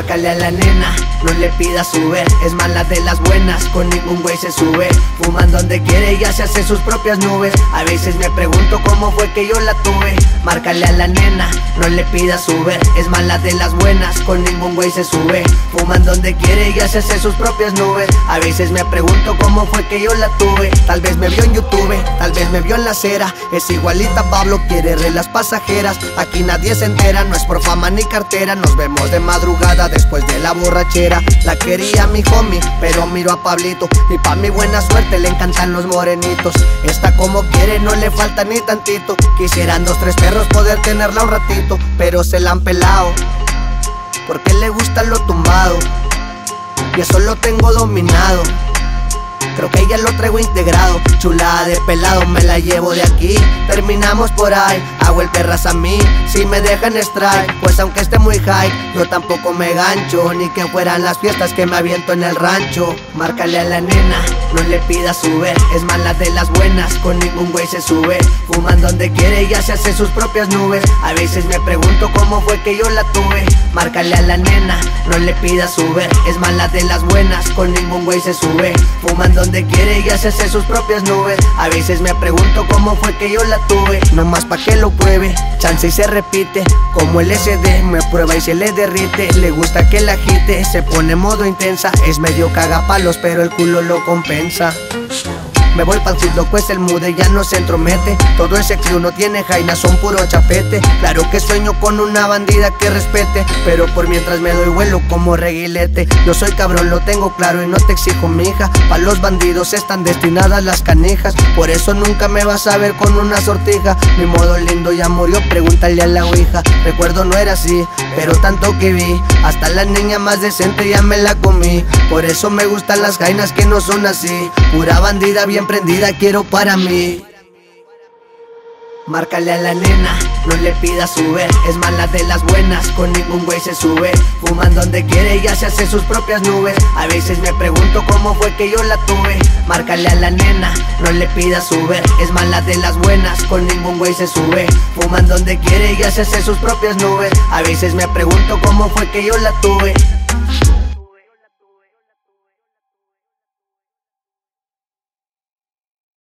Márcale a la nena, no le pidas Uber. Es mala de las buenas, con ningún güey se sube. Fuman donde quiere, ya se hace sus propias nubes. A veces me pregunto cómo fue que yo la tuve. Márcale a la nena, no le pidas Uber. Es mala de las buenas, con ningún güey se sube. Fuman donde quiere, ya se hace sus propias nubes. A veces me pregunto cómo fue que yo la tuve. Tal vez me vio en YouTube, tal vez me vio en la acera. Es igualita a Pablo, quiere relas pasajeras. Aquí nadie se entera, no es por fama ni cartera. Nos vemos de madrugada después de la borrachera. La quería mi homie, pero miro a Pablito. Y pa' mi buena suerte le encantan los morenitos. Está como quiere, no le falta ni tantito. Quisieran 2, 3 perros poder tenerla un ratito, pero se la han pelado porque le gusta lo tumbado, y eso lo tengo dominado. Creo que ya lo traigo integrado. Chulada de pelado, me la llevo de aquí. Terminamos por ahí, hago el perras a mí. Si me dejan strike, pues aunque esté muy high, yo tampoco me gancho. Ni que fueran las fiestas que me aviento en el rancho. Márcale a la nena, no le pidas Uber. Es mala de las buenas, con ningún güey se sube. Fuman donde quiere, ya se hace sus propias nubes. A veces me pregunto cómo fue que yo la tuve. Márcale a la nena, no le pidas Uber. Es mala de las buenas, con ningún güey se sube. Fuman donde quiere, ya se hace sus propias nubes. A veces me pregunto cómo fue que yo la tuve. Nomás pa' que lo pruebe, chance y se repite. Como el SD, me prueba y se le derrite. Le gusta que la agite, se pone modo intensa. Es medio cagapalos, pero el culo lo compensa. Me voy pa'l loco, es el mude, ya no se entromete. Todo ese crew no tiene jaina, son puro chapete. Claro que sueño con una bandida que respete, pero por mientras me doy vuelo como reguilete. Yo soy cabrón, lo tengo claro y no te exijo, mija. Pa' los bandidos están destinadas las canijas. Por eso nunca me vas a ver con una sortija. Mi modo lindo ya murió, pregúntale a la ouija. Recuerdo no era así, pero tanto que vi. Hasta la niña más decente ya me la comí. Por eso me gustan las jainas que no son así. Pura bandida bien prendida quiero para mí. Márcale a la nena, no le pidas Uber. Es mala de las buenas, con ningún güey se sube. Fuman donde quiere, ya se hace sus propias nubes. A veces me pregunto cómo fue que yo la tuve. Márcale a la nena, no le pidas Uber. Es mala de las buenas, con ningún güey se sube. Fuman donde quiere, ya se hace sus propias nubes. A veces me pregunto cómo fue que yo la tuve.